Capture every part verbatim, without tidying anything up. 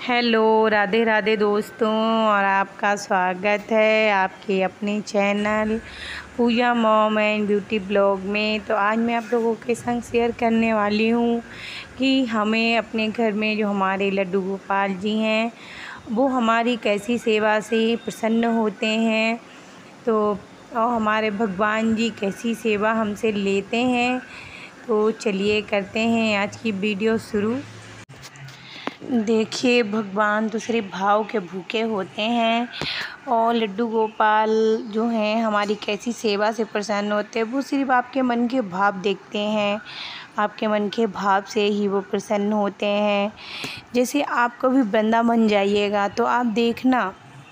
Hello, Radhe Radhe दोस्तों। और आपका स्वागत है आपके अपने channel Puja mom and beauty blog में। तो आज मैं आप लोगों के संग शेयर करने वाली हूँ कि हमें अपने घर में जो हमारे लड्डू गोपाल जी हैं वो हमारी कैसी सेवा से प्रसन्न होते हैं, तो और हमारे भगवान जी कैसी सेवा हमसे लेते हैं। तो चलिए करते हैं आज की वीडियो शुरू। देखिए, भगवान तो सिर्फ भाव के भूखे होते हैं और लड्डू गोपाल जो हैं हमारी कैसी सेवा से प्रसन्न होते हैं। वो सिर्फ आपके मन के भाव देखते हैं, आपके मन के भाव से ही वो प्रसन्न होते हैं। जैसे आप कभी वृंदावन जाइएगा तो आप देखना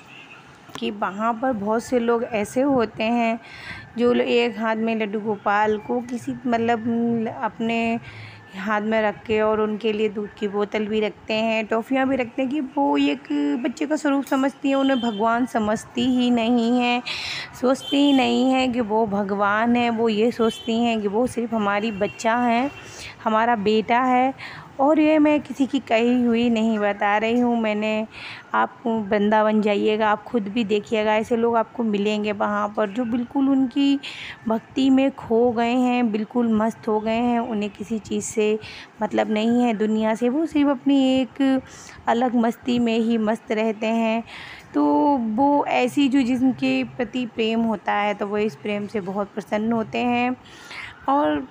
कि वहाँ पर बहुत से लोग ऐसे होते हैं जो एक हाथ में लड्डू गोपाल को किसी मतलब अपने हाथ में रख के और उनके लिए दूध की बोतल भी रखते हैं, टॉफ़ियाँ भी रखते हैं कि वो एक बच्चे का स्वरूप समझती हैं। उन्हें भगवान समझती ही नहीं है, सोचती ही नहीं है कि वो भगवान है। वो ये सोचती हैं कि वो सिर्फ हमारी बच्चा है, हमारा बेटा है। और ये मैं किसी की कही हुई नहीं बता रही हूँ, मैंने आप वृंदावन जाइएगा आप खुद भी देखिएगा, ऐसे लोग आपको मिलेंगे वहाँ पर जो बिल्कुल उनकी भक्ति में खो गए हैं, बिल्कुल मस्त हो गए हैं। उन्हें किसी चीज़ से मतलब नहीं है दुनिया से, वो सिर्फ अपनी एक अलग मस्ती में ही मस्त रहते हैं। तो वो ऐसी जो जिनके प्रति प्रेम होता है तो वो इस प्रेम से बहुत प्रसन्न होते हैं। और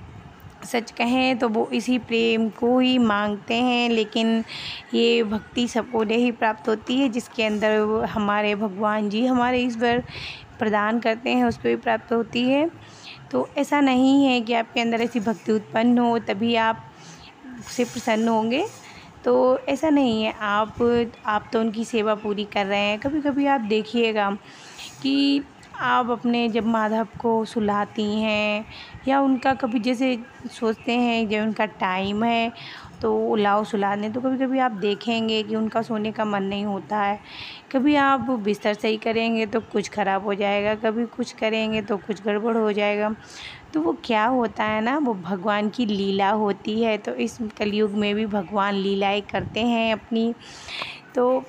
सच कहें तो वो इसी प्रेम को ही मांगते हैं, लेकिन ये भक्ति सबको नहीं प्राप्त होती है। जिसके अंदर हमारे भगवान जी हमारे ईश्वर प्रदान करते हैं उसको भी प्राप्त होती है। तो ऐसा नहीं है कि आपके अंदर ऐसी भक्ति उत्पन्न हो तभी आप से प्रसन्न होंगे, तो ऐसा नहीं है। आप आप तो उनकी सेवा पूरी कर रहे हैं। कभी कभी आप देखिएगा कि आप अपने जब माधव को सुलाती हैं या उनका कभी जैसे सोचते हैं जब उनका टाइम है तो लाओ सुला दें, तो कभी कभी आप देखेंगे कि उनका सोने का मन नहीं होता है। कभी आप बिस्तर सही करेंगे तो कुछ ख़राब हो जाएगा, कभी कुछ करेंगे तो कुछ गड़बड़ हो जाएगा। तो वो क्या होता है ना, वो भगवान की लीला होती है। तो इस कलयुग में भी भगवान लीलाएँ करते हैं अपनी। तो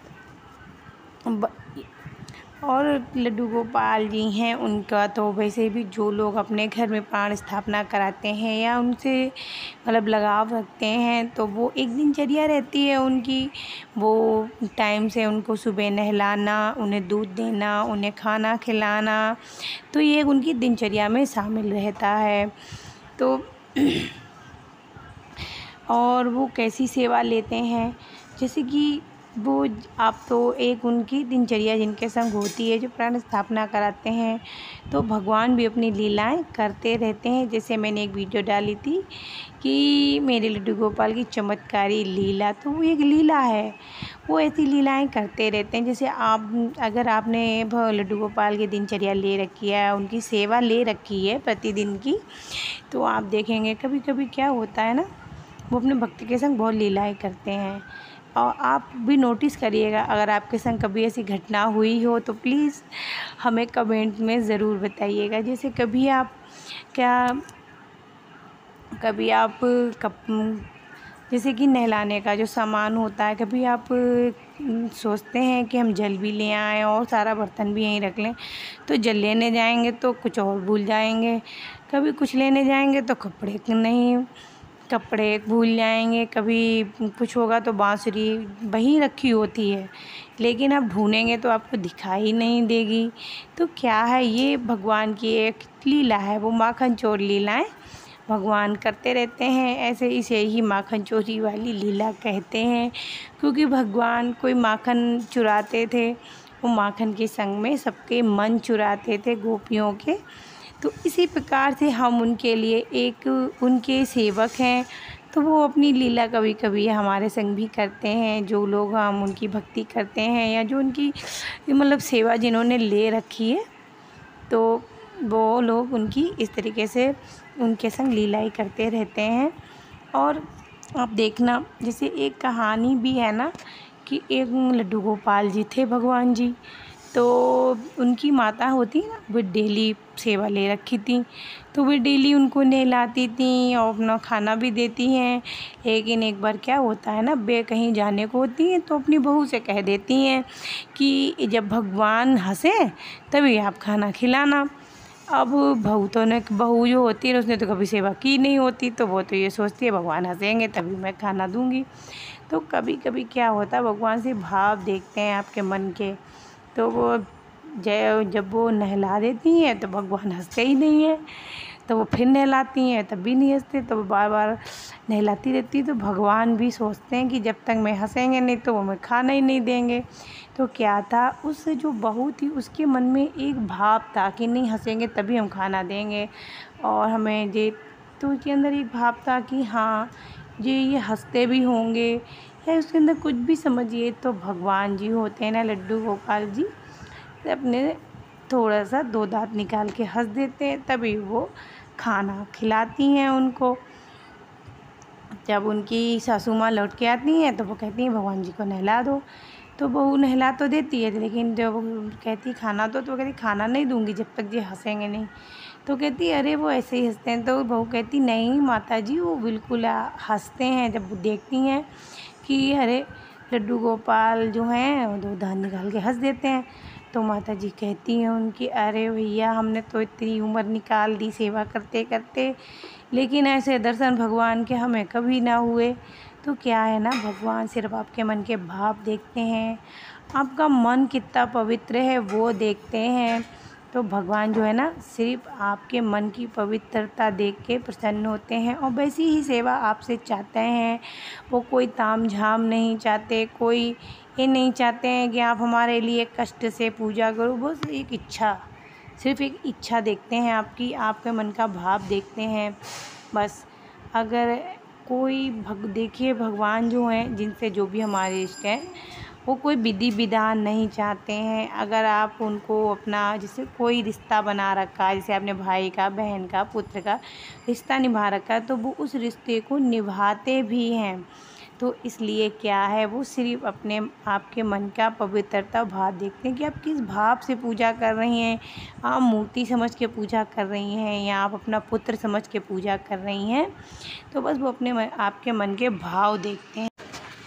और लड्डू गोपाल जी हैं उनका तो वैसे भी जो लोग अपने घर में प्राण स्थापना कराते हैं या उनसे मतलब लगाव रखते हैं तो वो एक दिनचर्या रहती है उनकी। वो टाइम से उनको सुबह नहलाना, उन्हें दूध देना, उन्हें खाना खिलाना, तो ये उनकी दिनचर्या में शामिल रहता है। तो और वो कैसी सेवा लेते हैं, जैसे कि वो आप तो एक उनकी दिनचर्या जिनके संग होती है जो प्राण स्थापना कराते हैं, तो भगवान भी अपनी लीलाएं करते रहते हैं। जैसे मैंने एक वीडियो डाली थी कि मेरे लड्डू गोपाल की चमत्कारी लीला, तो वो एक लीला है। वो ऐसी लीलाएं करते रहते हैं। जैसे आप अगर आपने लड्डू गोपाल की दिनचर्या ले रखी है, उनकी सेवा ले रखी है प्रतिदिन की, तो आप देखेंगे कभी कभी क्या होता है ना, वो अपने भक्ति के संग बहुत लीलाएं करते हैं। और आप भी नोटिस करिएगा, अगर आपके संग कभी ऐसी घटना हुई हो तो प्लीज़ हमें कमेंट में ज़रूर बताइएगा। जैसे कभी आप क्या कभी आप कप जैसे कि नहलाने का जो सामान होता है, कभी आप सोचते हैं कि हम जल भी ले आएँ और सारा बर्तन भी यहीं रख लें, तो जल लेने जाएंगे तो कुछ और भूल जाएंगे। कभी कुछ लेने जाएंगे तो कपड़े नहीं कपड़े भूल जाएंगे। कभी कुछ होगा तो बांसुरी वहीं रखी होती है, लेकिन आप ढूंढेंगे तो आपको दिखाई नहीं देगी। तो क्या है, ये भगवान की एक लीला है। वो माखन चोर लीलाएं भगवान करते रहते हैं। ऐसे इसे ही माखन चोरी वाली लीला कहते हैं, क्योंकि भगवान कोई माखन चुराते थे, वो माखन के संग में सबके मन चुराते थे गोपियों के। तो इसी प्रकार से हम उनके लिए एक उनके सेवक हैं। तो वो अपनी लीला कभी कभी हमारे संग भी करते हैं। जो लोग हम उनकी भक्ति करते हैं या जो उनकी मतलब सेवा जिन्होंने ले रखी है, तो वो लोग उनकी इस तरीके से उनके संग लीलाएँ करते रहते हैं। और आप देखना, जैसे एक कहानी भी है ना कि एक लड्डू गोपाल जी थे भगवान जी, तो उनकी माता होती ना, वो डेली सेवा ले रखी थी, तो वो डेली उनको नहलाती थी और अपना खाना भी देती हैं। लेकिन एक बार क्या होता है ना, वे कहीं जाने को होती हैं तो अपनी बहू से कह देती हैं कि जब भगवान हंसे तभी आप खाना खिलाना। अब बहू तो ने बहू जो होती है उसने तो कभी सेवा की नहीं होती, तो वो तो ये सोचती है भगवान हंसेंगे तभी मैं खाना दूँगी। तो कभी कभी क्या होता है, भगवान से भाव देखते हैं आपके मन के, तो वो जय जब वो नहला देती हैं तो भगवान हंसते ही नहीं हैं, तो वो फिर नहलाती हैं तब भी नहीं हंसते, तो वो बार बार नहलाती रहती है। तो भगवान भी सोचते हैं कि जब तक मैं हंसेंगे नहीं तो वो मैं खाना ही नहीं देंगे। तो क्या था, उस जो बहू थी उसके मन में एक भाव था कि नहीं हंसेंगे तभी हम खाना देंगे और हमें ये, तो उसके अंदर एक भाव था कि हाँ ये ये हंसते भी होंगे, या उसके अंदर कुछ भी समझिए। तो भगवान जी होते हैं ना लड्डू गोपाल जी, अपने थोड़ा सा दो दांत निकाल के हंस देते हैं तभी वो खाना खिलाती हैं उनको। जब उनकी सासू माँ लौट के आती हैं तो वो कहती हैं भगवान जी को नहला दो, तो बहू नहला तो देती है, लेकिन जब वो कहती खाना दो तो वो कहती खाना नहीं दूंगी जब तक ये हंसेंगे नहीं। तो कहती अरे वो ऐसे ही हंसते हैं, तो बहू कहती नहीं माता जी वो बिल्कुल हंसते हैं। जब वो देखती हैं कि अरे लड्डू गोपाल जो हैं वो दो दांत निकाल के हंस देते हैं, तो माता जी कहती हैं उनकी अरे भैया हमने तो इतनी उम्र निकाल दी सेवा करते करते, लेकिन ऐसे दर्शन भगवान के हमें कभी ना हुए। तो क्या है ना, भगवान सिर्फ आपके मन के भाव देखते हैं, आपका मन कितना पवित्र है वो देखते हैं। तो भगवान जो है ना सिर्फ आपके मन की पवित्रता देख के प्रसन्न होते हैं और वैसी ही सेवा आपसे चाहते हैं। वो कोई ताम झाम नहीं चाहते, कोई ये नहीं चाहते हैं कि आप हमारे लिए कष्ट से पूजा करो, बस एक इच्छा, सिर्फ एक इच्छा देखते हैं आपकी, आपके मन का भाव देखते हैं बस। अगर कोई भग देखिए भगवान जो हैं जिनसे जो भी हमारे इष्ट हैं वो कोई विधि विधान नहीं चाहते हैं। अगर आप उनको अपना जैसे कोई रिश्ता बना रखा है, जैसे आपने भाई का, बहन का, पुत्र का रिश्ता निभा रखा है, तो वो उस रिश्ते को निभाते भी हैं। तो इसलिए क्या है, वो सिर्फ अपने आपके मन का पवित्रता भाव देखते हैं कि आप किस भाव से पूजा कर रही हैं। आप मूर्ति समझ के पूजा कर रही हैं या आप अपना पुत्र समझ के पूजा कर रही हैं, तो बस वो अपने मन, आपके मन के भाव देखते हैं।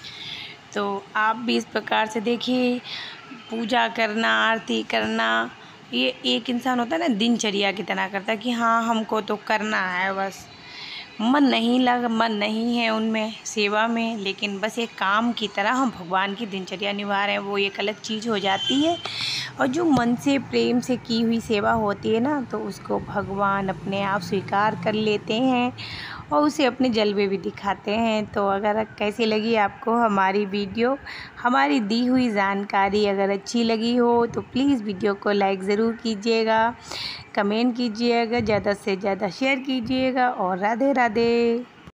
तो आप भी इस प्रकार से देखिए, पूजा करना, आरती करना, ये एक इंसान होता है ना दिनचर्या की तरह करता है कि हाँ हमको तो करना है, बस मन नहीं लग मन नहीं है उनमें सेवा में, लेकिन बस एक काम की तरह हम भगवान की दिनचर्या निभा रहे हैं, वो एक अलग चीज़ हो जाती है। और जो मन से प्रेम से की हुई सेवा होती है ना, तो उसको भगवान अपने आप स्वीकार कर लेते हैं और उसे अपने जलवे भी दिखाते हैं। तो अगर कैसी लगी आपको हमारी वीडियो, हमारी दी हुई जानकारी अगर अच्छी लगी हो तो प्लीज़ वीडियो को लाइक ज़रूर कीजिएगा, कमेंट कीजिएगा, ज़्यादा से ज़्यादा शेयर कीजिएगा और राधे राधे।